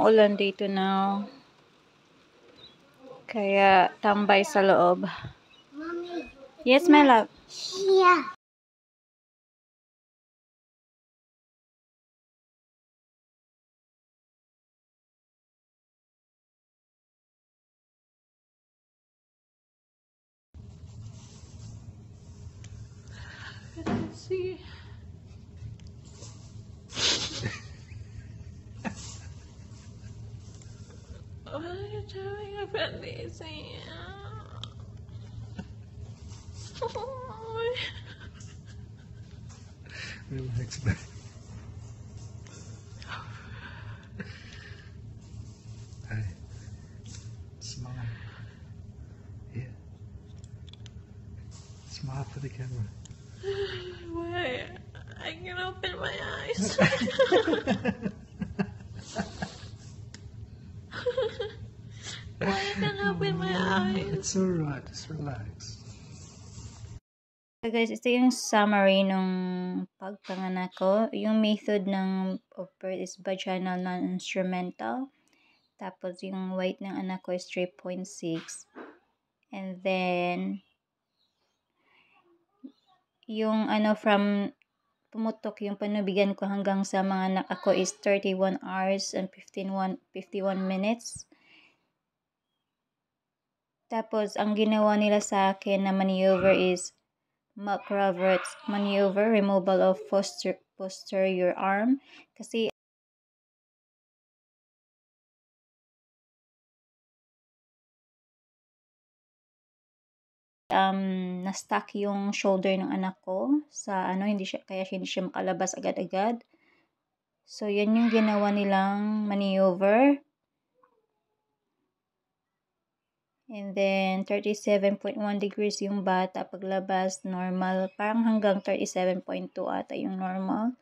umuulan dito now. Kaya tambay sa loob. Mommy. Yes, my love. Yeah. Let's see. What are you doing about this? Relax, babe. Hey, smile. Yeah. Smile for the camera. Why? I can open my eyes. Why I can open my eyes? It's alright, just relax. So guys, ito yung summary nung pagpanganak ko. Yung method of birth is vaginal non-instrumental. Tapos yung weight ng anak ko is 3.6. And then, yung pumutok yung panubigan ko hanggang sa mga anak ako is 31 hours and 51 minutes. Tapos, ang ginawa nila sa akin na maneuver is McRoberts maneuver, removal of posterior arm. Kasi, na-stuck yung shoulder ng anak ko sa hindi siya makalabas agad-agad. So, yan yung ginawa nilang maneuver. And then, 37.1 degrees yung bata. Paglabas, normal. Parang hanggang 37.2 ata yung normal.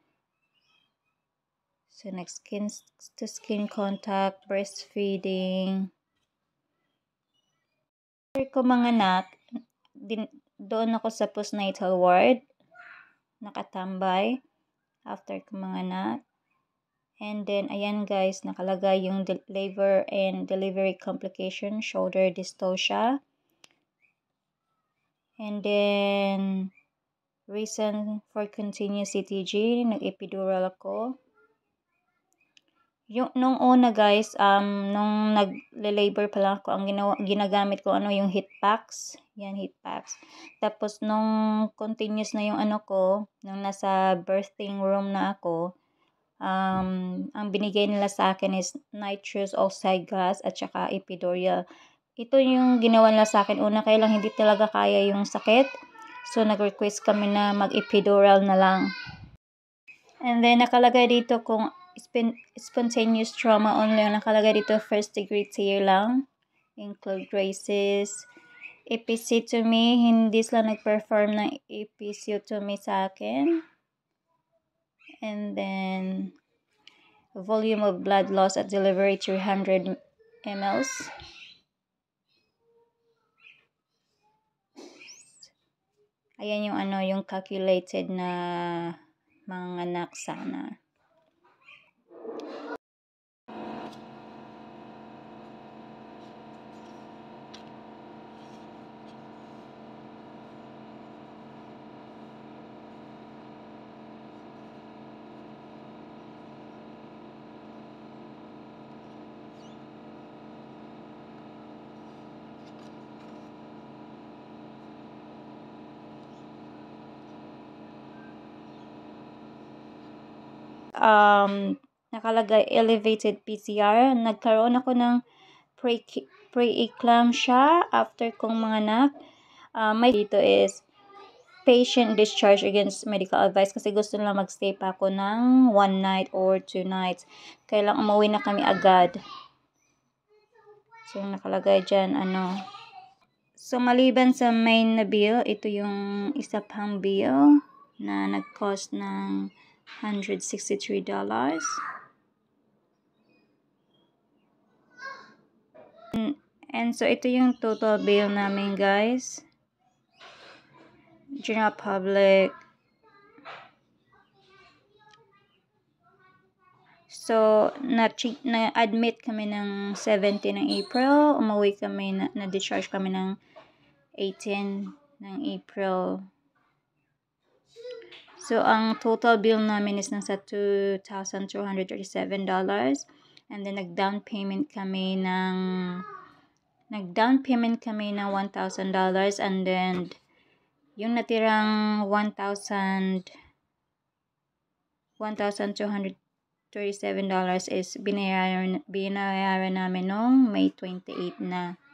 So, next, skin-to-skin contact, breastfeeding. After ko manganak, doon ako sa postnatal ward. Nakatambay. After ko manganak. And then, ayan guys, nakalagay yung labor and delivery complication, shoulder dystocia. And then, reason for continuous CTG, nag-epidural ako. Nung una guys, nung nag-labor pa lang ako, ang ginagamit ko yung heat packs. Yan, heat packs. Tapos, nung continuous na yung nung nasa birthing room na ako, ang binigay nila sa akin is nitrous oxide gas at saka epidural. Ito yung ginawa nila sa akin. Una, kaya lang hindi talaga kaya yung sakit. So, nag-request kami na mag-epidural na lang. And then, nakalagay dito kung spontaneous trauma only. Nakalagay dito first degree tear lang. Include braces. Episiotomy. Hindi sila nag-perform ng episiotomy sa akin. And then, volume of blood loss at delivery 300 ml. Ayan yung yung calculated na mga anak sana. Nakalagay elevated PCR. Nagkaroon ako ng pre-eclampsia after kong manganak. May dito is patient discharge against medical advice kasi gusto nila magstay pa ako ng 1 night or 2 nights. Kailang umuwi na kami agad. So, nakalagay dyan, So, maliban sa main na bill, ito yung isa pang bill na nag-cost ng $163. And so, ito yung total bill namin, guys. General public. So, na-admit kami ng 17 ng April. Umuwi kami, na-discharge kami ng 18 ng April. So, ang total bill namin is nasa $2,237. And then, nag-down payment kami ng $1,000. And then, yung natirang $1,237 is binayaran namin nung May 28 na.